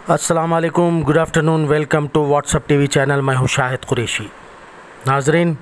अस्सलाम वालेकुम, good afternoon, welcome to WhatsApp TV channel. मैं हूं शाहिद कुरैशी। नाजरीन,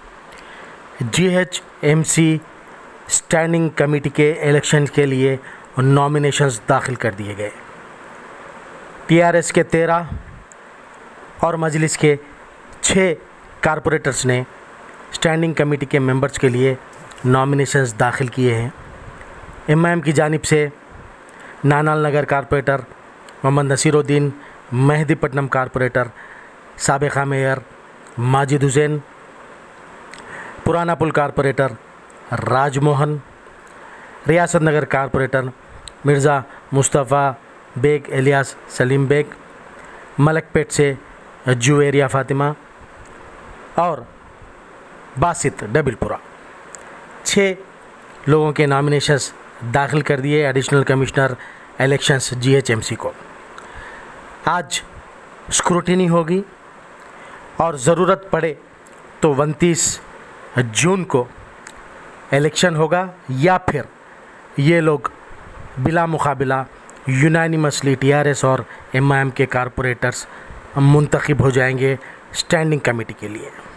GHMC स्टैंडिंग कमेटी के इलेक्शन के लिए नॉमिनेशंस दाखिल कर दिए गए। TRS के 13 और मजलिस के 6 कारपोरेटर्स ने स्टैंडिंग कमेटी के मेंबर्स के लिए नॉमिनेशंस दाखिल किए हैं। MIM की जानिब से नानाल नगर कारपोरेटर मोहम्मद नसीरुद्दीन, मेहदीपट्टनम कारपोरेटर साबिका mayor Majid Hussain, Purana Pul corporator Rajmohan, Riyasat Nagar corporator Mirza Mustafa Baig alias Saleem Baig, Malakpet से जुवेरिया फ़ातिमा और बासित डबिलपुरा, 6 लोगों के नॉमिनेशंस दाखिल कर दिए एडिशनल कमिश्नर इलेक्शंस GHMC को। आज स्क्रूटिनी होगी और ज़रूरत पड़े तो 29 जून को इलेक्शन होगा, या फिर ये लोग बिला मुकाबिला यूनानिमसली TRS और MIM के कारपोरेटर्स मुंतखब हो जाएंगे स्टैंडिंग कमेटी के लिए।